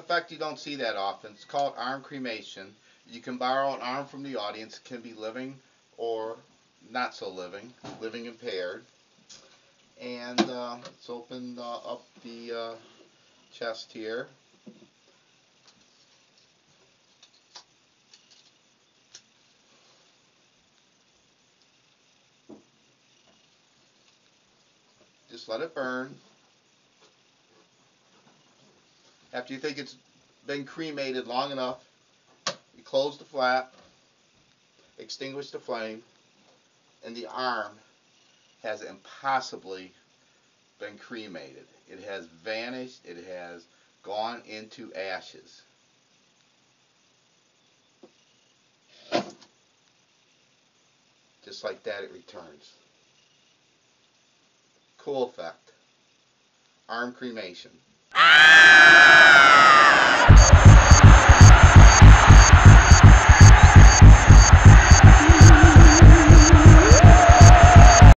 effect you don't see that often. It's called arm cremation. You can borrow an arm from the audience. It can be living or not so living, living impaired. And let's open up the chest here. Just let it burn. After you think it's been cremated long enough, you close the flap, extinguish the flame, and the arm has impossibly been cremated. It has vanished. It has gone into ashes. Just like that, it returns. Cool effect. Arm cremation.